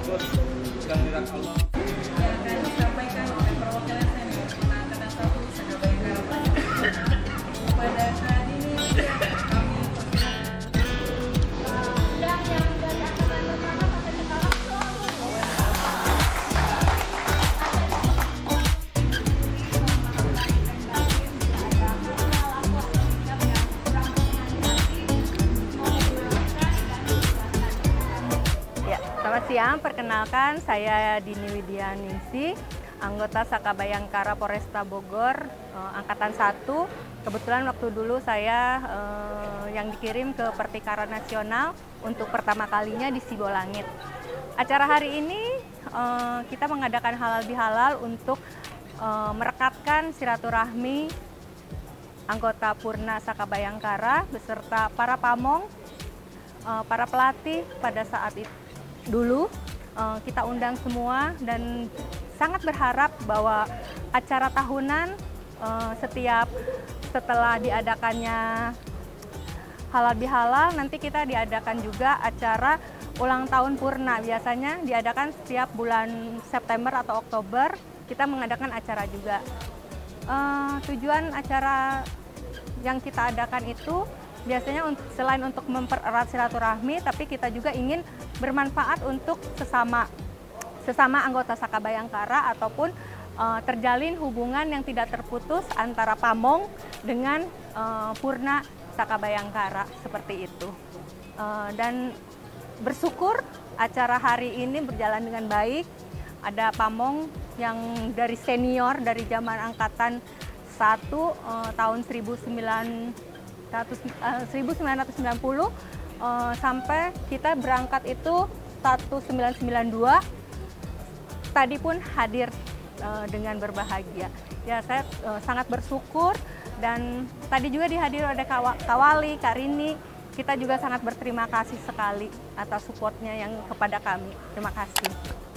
Bogor sedang dirangkul Allah. Ya, akan disampaikan oleh perwakilan senior Angkatan 1 Sakabayangkara pada saat ini kami Selamat siang, perkenalkan saya Dini Widianingsih, anggota Sakabayangkara Polresta Bogor, Angkatan 1. Kebetulan waktu dulu saya yang dikirim ke Pertikaran Nasional untuk pertama kalinya di Sibolangit. Acara hari ini kita mengadakan halal bihalal untuk merekatkan silaturahmi anggota Purna Sakabayangkara beserta para pamong, para pelatih pada saat itu. Dulu kita undang semua dan sangat berharap bahwa acara tahunan setelah diadakannya halal bihalal, nanti kita diadakan juga acara ulang tahun Purna. Biasanya diadakan setiap bulan September atau Oktober, kita mengadakan acara juga. Tujuan acara yang kita adakan itu biasanya selain untuk mempererat silaturahmi, tapi kita juga ingin bermanfaat untuk sesama anggota Sakabayangkara ataupun terjalin hubungan yang tidak terputus antara pamong dengan Purna Sakabayangkara, seperti itu. Dan bersyukur acara hari ini berjalan dengan baik. Ada pamong yang dari senior dari zaman angkatan 1 tahun 1990 sampai kita berangkat itu 1992, tadi pun hadir dengan berbahagia. Ya, saya sangat bersyukur dan tadi juga dihadiri oleh Kawali, Kak Rini. Kita juga sangat berterima kasih sekali atas supportnya yang kepada kami. Terima kasih.